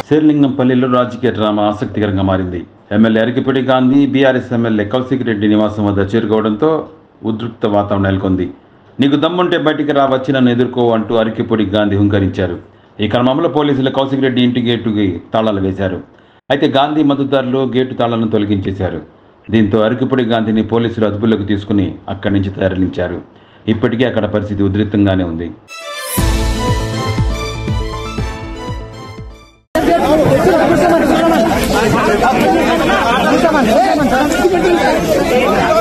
శేర్లింగంపల్లిలో రాజకీయ డ్రామా ఆసక్తికరంగా మారింది. MLA Arikepudi Gandhi BRS MLA Kaushik Reddy నివాసం వద్ద చేరుకోవడంతో ఉద్రిక్త వాతావరణం నెలకొంది. నీకు దమ్ముంటే బయటికి రా, వచ్చి నన్ను ఎదుర్కో అంటూ అరికిపూడి గాంధీ హుంకరించారు. ఈ క్రమంలో పోలీసులు కౌశిక్ రెడ్డి ఇంటి గేటుకి తాళాలు వేశారు. అయితే గాంధీ మద్దతుదారులు గేటు తాళాలను తొలగించేశారు. దీంతో అరికిపూడి గాంధీని పోలీసులు అదుపులోకి తీసుకుని అక్కడి నుంచి తరలించారు. ఇప్పటికీ అక్కడ పరిస్థితి ఉద్రిక్తంగానే ఉంది. Come on.